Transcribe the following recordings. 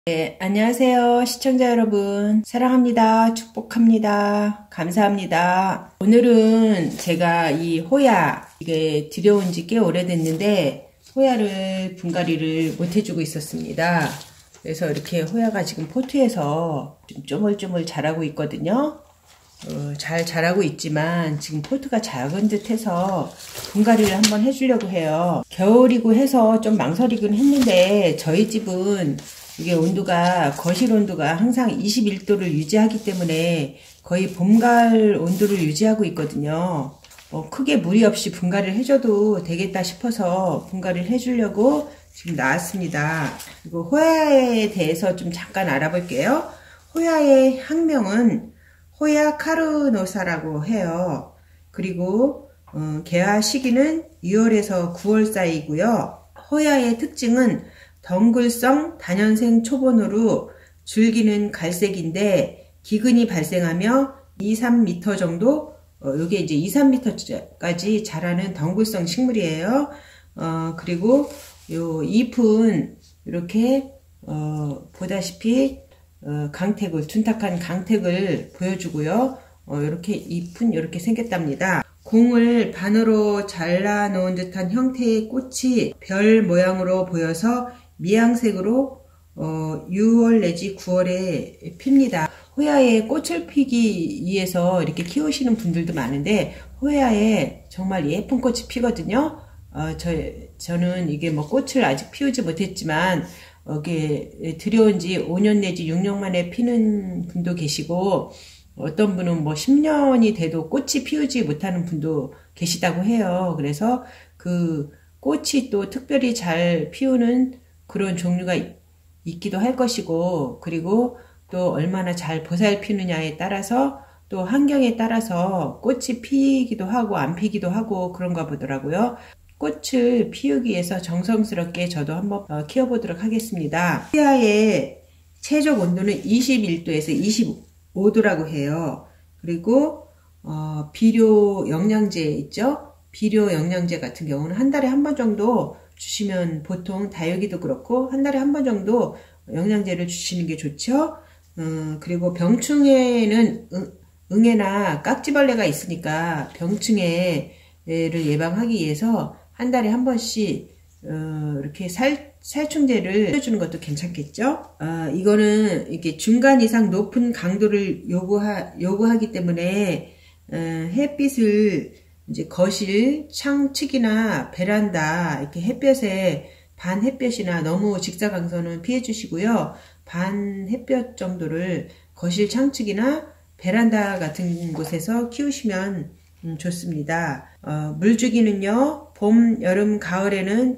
네, 안녕하세요. 시청자 여러분. 사랑합니다. 축복합니다. 감사합니다. 오늘은 제가 이 호야, 이게 들여온 지 꽤 오래됐는데, 호야를 분갈이를 못 해주고 있었습니다. 그래서 이렇게 호야가 지금 포트에서 좀 쪼물쪼물 자라고 있거든요. 잘 자라고 있지만 지금 포트가 작은 듯 해서 분갈이를 한번 해주려고 해요. 겨울이고 해서 좀 망설이긴 했는데, 저희 집은 이게 온도가, 거실 온도가 항상 21도를 유지하기 때문에 거의 봄가을 온도를 유지하고 있거든요. 크게 무리 없이 분갈이를 해줘도 되겠다 싶어서 분갈이를 해주려고 지금 나왔습니다. 그리고 호야에 대해서 좀 잠깐 알아볼게요. 호야의 학명은 호야 카르노사라고 해요. 그리고 개화 시기는 2월에서 9월 사이고요. 호야의 특징은 덩굴성 단연생 초본으로 줄기는 갈색인데 기근이 발생하며 2-3m 정도, 요게 이제 2-3m까지 자라는 덩굴성 식물이에요. 그리고 요 잎은 이렇게 보다시피 강택을, 둔탁한 강택을 보여주고요. 이렇게 잎은 이렇게 생겼답니다. 공을 반으로 잘라 놓은 듯한 형태의 꽃이 별 모양으로 보여서 미양색으로 6월 내지 9월에 핍니다. 호야에 꽃을 피기 위해서 이렇게 키우시는 분들도 많은데 호야에 정말 예쁜 꽃이 피거든요. 저는 이게 뭐 꽃을 아직 피우지 못했지만 이게 들여온 지 5년 내지 6년 만에 피는 분도 계시고 어떤 분은 뭐 10년이 돼도 꽃이 피우지 못하는 분도 계시다고 해요. 그래서 그 꽃이 또 특별히 잘 피우는 그런 종류가 있기도 할 것이고, 그리고 또 얼마나 잘 보살피느냐에 따라서 또 환경에 따라서 꽃이 피기도 하고 안 피기도 하고 그런가 보더라고요. 꽃을 피우기 위해서 정성스럽게 저도 한번 키워보도록 하겠습니다. 호야의 최적 온도는 21도에서 25도라고 해요. 그리고 비료 영양제 있죠? 비료 영양제 같은 경우는 한 달에 한 번 정도 주시면, 보통 다육이도 그렇고 한 달에 한 번 정도 영양제를 주시는 게 좋죠. 그리고 병충해는 응애나 깍지벌레가 있으니까 병충해를 예방하기 위해서 한 달에 한 번씩 이렇게 살충제를 해주는 것도 괜찮겠죠. 이거는 이렇게 중간 이상 높은 강도를 요구하기 때문에 햇빛을 이제 거실, 창측이나 베란다, 이렇게 햇볕에 반 햇볕이나 너무 직사광선은 피해 주시고요. 반 햇볕 정도를 거실, 창측이나 베란다 같은 곳에서 키우시면 좋습니다. 물주기는요, 봄, 여름, 가을에는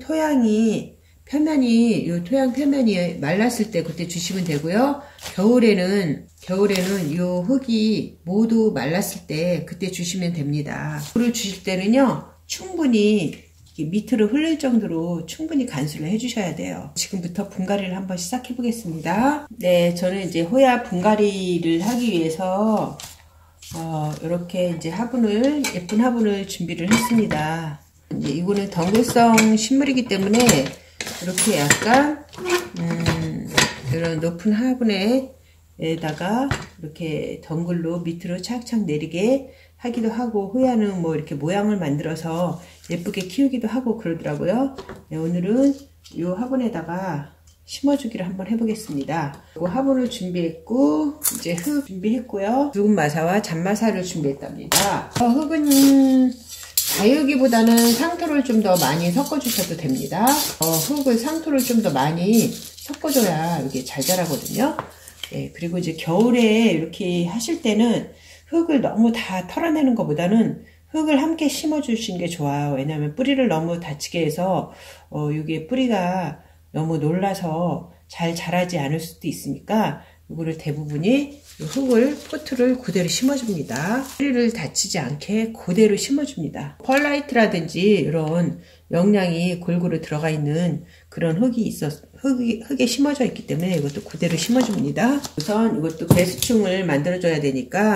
토양 표면이 말랐을 때 그때 주시면 되고요. 겨울에는 요 흙이 모두 말랐을 때 그때 주시면 됩니다. 물을 주실 때는요, 충분히 밑으로 흘릴 정도로 충분히 간수를 해주셔야 돼요. 지금부터 분갈이를 한번 시작해 보겠습니다. 네, 저는 이제 호야 분갈이를 하기 위해서 이렇게 이제 예쁜 화분을 준비를 했습니다. 이제 이거는 덩굴성 식물이기 때문에 이렇게 약간 이런 높은 화분에다가 이렇게 덩굴로 밑으로 착착 내리게 하기도 하고, 호야는 뭐 이렇게 모양을 만들어서 예쁘게 키우기도 하고 그러더라고요. 네, 오늘은 이 화분에다가 심어주기를 한번 해보겠습니다. 화분을 준비했고, 이제 흙 준비했고요. 붉은 마사와 잔마사를 준비했답니다. 흙은 다육이보다는 상토를 좀 더 많이 섞어주셔도 됩니다. 흙을 상토를 좀 더 많이 섞어줘야 이게 잘 자라거든요. 네, 그리고 이제 겨울에 이렇게 하실 때는 흙을 너무 다 털어내는 것보다는 흙을 함께 심어주시는 게 좋아요. 왜냐하면 뿌리를 너무 다치게 해서 이게 뿌리가 너무 놀라서 잘 자라지 않을 수도 있으니까 이거를 대부분이 포트를 그대로 심어줍니다. 뿌리를 다치지 않게 그대로 심어줍니다. 펄라이트라든지 이런 영양이 골고루 들어가 있는 그런 흙에 심어져 있기 때문에 이것도 그대로 심어줍니다. 우선 이것도 배수충을 만들어줘야 되니까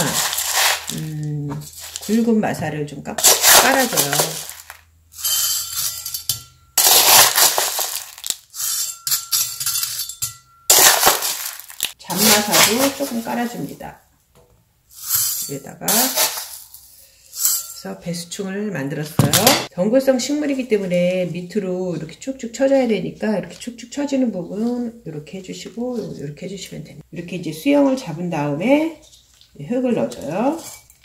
굵은 마사를 좀 깔아줘요. 잔마사도 조금 깔아줍니다. 여기다가 그래서 배수충을 만들었어요. 덩굴성 식물이기 때문에 밑으로 이렇게 축축 쳐져야 되니까 이렇게 축축 쳐지는 부분 이렇게 해주시고 이렇게 해주시면 됩니다. 이렇게 이제 수영을 잡은 다음에 흙을 넣어줘요.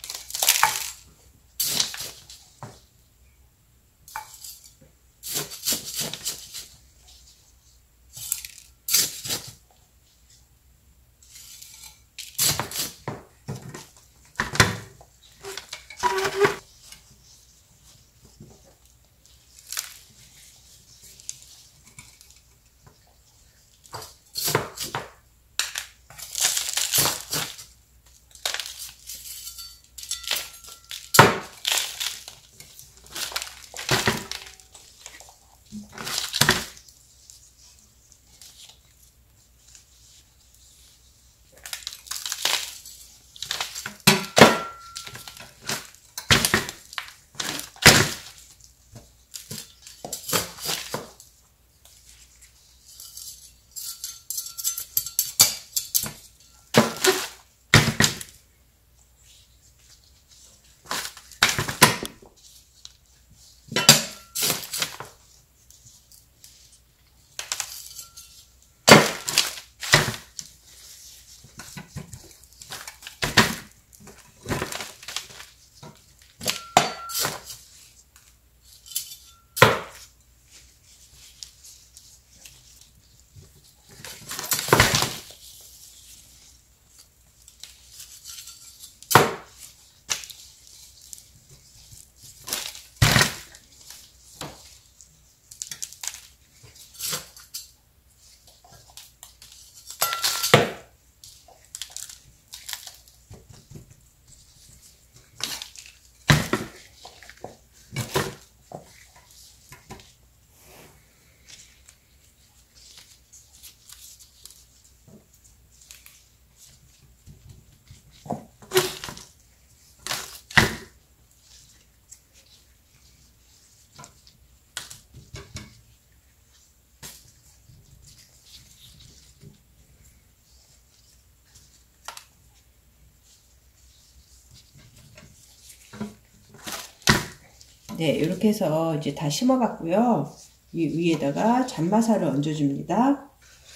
네, 이렇게 해서 이제 다 심어봤고요. 이 위에다가 잔마사를 얹어줍니다.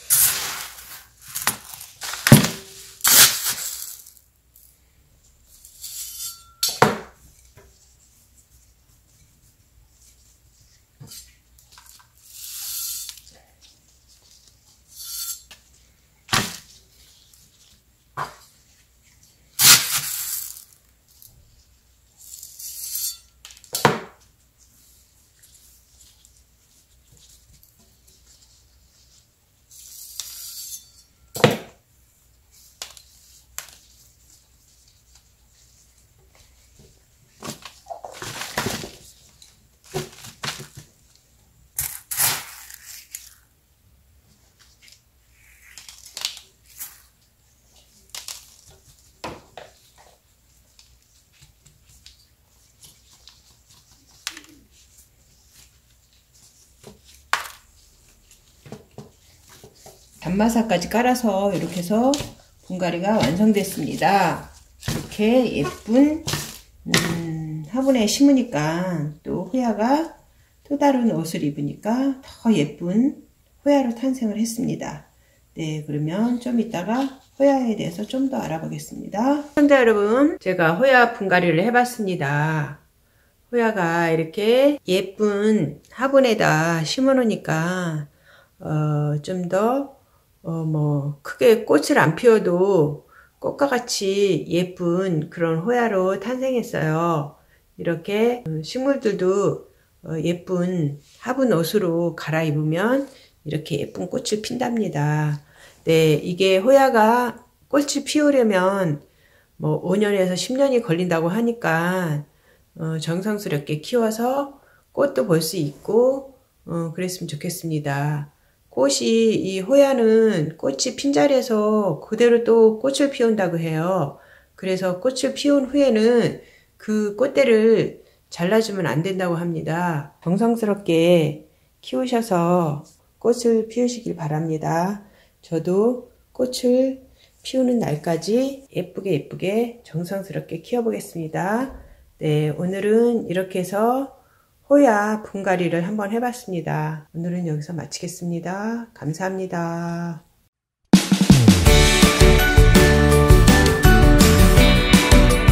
잔마사까지 깔아서 이렇게 해서 분갈이가 완성됐습니다. 이렇게 예쁜 화분에 심으니까 또 호야가 또 다른 옷을 입으니까 더 예쁜 호야로 탄생을 했습니다. 네, 그러면 좀 이따가 호야에 대해서 좀 더 알아보겠습니다. 시청자 여러분, 제가 호야 분갈이를 해봤습니다. 호야가 이렇게 예쁜 화분에다 심어 놓으니까 좀 더 크게 꽃을 안 피워도 꽃과 같이 예쁜 그런 호야로 탄생했어요. 이렇게 식물들도 예쁜 화분 옷으로 갈아입으면 이렇게 예쁜 꽃을 핀답니다. 네, 이게 호야가 꽃을 피우려면 5년에서 10년이 걸린다고 하니까 정성스럽게 키워서 꽃도 볼 수 있고 그랬으면 좋겠습니다. 꽃이, 이 호야는 꽃이 핀 자리에서 그대로 또 꽃을 피운다고 해요. 그래서 꽃을 피운 후에는 그 꽃대를 잘라주면 안 된다고 합니다. 정성스럽게 키우셔서 꽃을 피우시길 바랍니다. 저도 꽃을 피우는 날까지 예쁘게 정성스럽게 키워보겠습니다. 네, 오늘은 이렇게 해서 호야 분갈이를 한번 해봤습니다. 오늘은 여기서 마치겠습니다. 감사합니다.